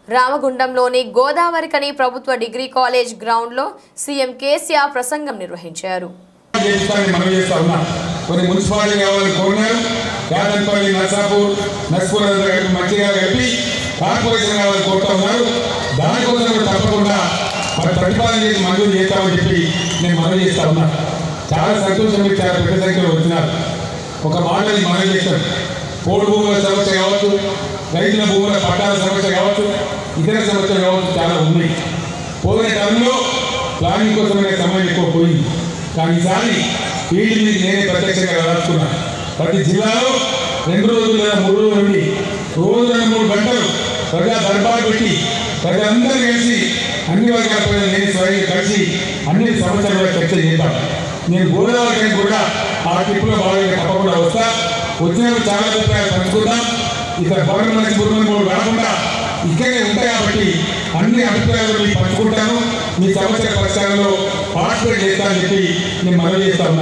రామగుండంలోని గోదావరికని ప్రభుత్వ degree college గ్రౌండ్లో CM KCR ప్రసంగం నిర్వహించారు. కొన్ని మున్సిపాలిటీ కావాలని కోరినారు. యాదన్పల్లి, నర్సాపూర్, నర్స్పూర్ మంచిగా కలిపి కార్పొరేషన్ కావాలని కోరుతా ఉన్నారు. దానికోసం కూడా తప్పకుండా మరి ప్రతిపాదన చేసి మంజూరు చేస్తామని చెప్పి నేను మనవి చేస్తా ఉన్నా. చాలా సంతోషం, మీరు చాలా పెద్ద సంఖ్యలో వచ్చినారు. ఒక మాటని మనవి చేస్తాం. పోడు భూముల సమస్య కావచ్చు, రైతుల భూముల పట్టాల సమస్య కావచ్చు, ఇతర సమస్యలు కావచ్చు, చాలా ఉన్నాయి. పోయిన టర్మ్లో ప్లానింగ్ కోసమైన సమయం ఎక్కువ పోయింది. కానీ ఈసారి ఫీల్డ్ మీద నేనే ప్రత్యక్షంగా రాసుకున్నాను. ప్రతి జిల్లాలో 2 రోజులు లేదా 3 రోజుల నుండి రోజు 2-3 గంటలు ప్రజా దర్బారు పెట్టి ప్రజలందరూ కలిసి అన్ని వర్గాల ప్రజలు నేను స్వయంగా కలిసి అన్ని సమస్యల మీద చర్చ చేద్దాం. నేను గోదావరికి కూడా ఆ ట్రిప్లో భాగంగా తప్పకుండా వస్తా. వచ్చినప్పుడు చాలా అభిప్రాయాలు పంచుకుందాం. ఇతర పౌరుల మంచి బుర్రలు రాకుండా ఇక్కడే ఉంటాయి కాబట్టి అన్ని అభిప్రాయాలు మీకు పంచుకుంటాను. మీ సమస్యల పరిష్కారంలో పార్టిసిపేట్ చేస్తానని చెప్పి నేను మనవి చేస్తా ఉన్నా.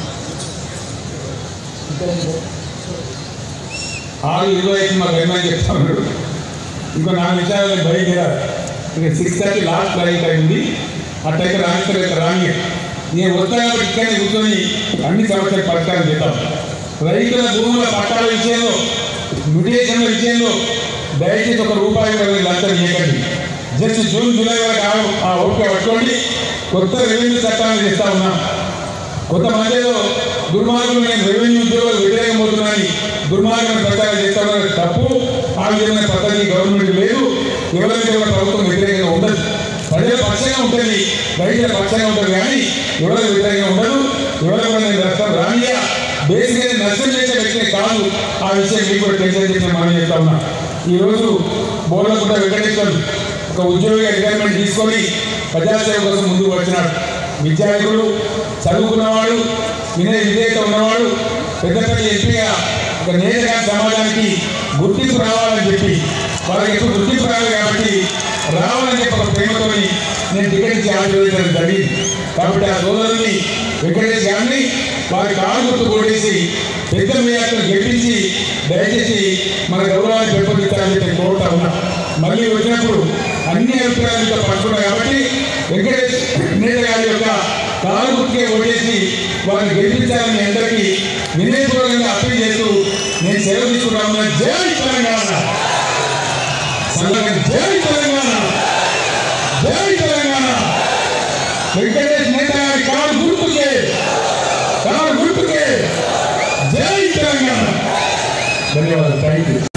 6:25 మాకు వెళ్ళమని చెప్తా ఉన్నాడు. ఇంకో 4 నిమిషాలు బయలుదేరారు. ఇక 6:30 లాస్ట్ ఫ్లైట్ అయింది. అట్లయితే రాణి నేను వస్తా కాబట్టి ఇక్కడే కూర్చొని అన్ని సమస్యల పరిష్కారం చేద్దాం. రైతుల భూముల పట్టాల విషయంలో, మ్యూటేషన్ల విషయంలో దయచేసి ₹1 లంచం చేయకండి. జస్ట్ జూన్, జూలై వరకు ఆ ఓపిక పట్టుకోండి. కొత్త రెవెన్యూ చట్టాన్ని చేస్తా ఉన్నాం. కొత్త మధ్యలో దుర్మార్గులు నేను రెవెన్యూ ఉద్యోగాలు వ్యతిరేకం అవుతున్నాయని దుర్మార్గం ప్రచారం చేస్తా ఉన్నారు. తప్పు. ఆ విధమైన పద్ధతి గవర్నమెంట్ లేదు. ఎవరైతే ప్రభుత్వం వ్యతిరేకంగా ఉండదు. ప్రజల పక్షంగా ఉంటుంది, రైతుల పక్షంగా ఉంటుంది. కానీ ఎవరికి వ్యతిరేకంగా ఉండదు. ఎవరైనా నేను నష్టం రానియా, బేసిక్గా నష్టం చేసే వ్యక్తి కాదు. ఆ విషయం మీకు కూడా టెన్షన్ చేసిన మనం చెప్తా ఉన్నా. ఈరోజు బోర్లగుట్ట వెంకటేశ్వర్ ఒక ఉద్యోగిగా రిటైర్మెంట్ తీసుకొని ప్రజాసేవ కోసం ముందుకు వచ్చినాడు. విద్యార్థులు, చదువుకున్నవాడు, విధేయత ఉన్నవాడు, పెద్దపల్లి ఎంపీగా ఒక నేతగా సమాజానికి గుర్తింపు రావాలని చెప్పి, వాళ్ళకి ఎప్పుడు గుర్తింపు రావాలి కాబట్టి రావాలని చెప్పి ఒక ప్రేమతో నేను టికెట్ ఇచ్చి ఆశీర్వదించడం జరిగింది. కాబట్టి ఆ సోదరుని వెంకటేష్ గారిని వారి కారు గుర్తు కొట్టేసి పెద్ద మేయర్తో గెలిపించి దయచేసి మన గౌరవాన్ని పెంపొందించాలని చెప్పి కోరుతా ఉన్నా. మళ్ళీ వచ్చినప్పుడు అన్ని అభిప్రాయాలతో పంచుకున్నాం కాబట్టి వెంకటేష్ నేత గారి యొక్క కారు గుర్తుకే ఓటేసి వారిని గెలిపించాలని అందరికీ వినయపూర్వకంగా అప్పీల్ చేస్తూ నేను సెలవు తీసుకుంటా ఉన్నా. జై తెలంగాణ! జై తెలంగాణ! జై తెలంగాణ! వెంకటేష్ నేత గారి కారు గుర్తుకే జై తెలంగాణ! ధన్యవాదాలు. Thank you.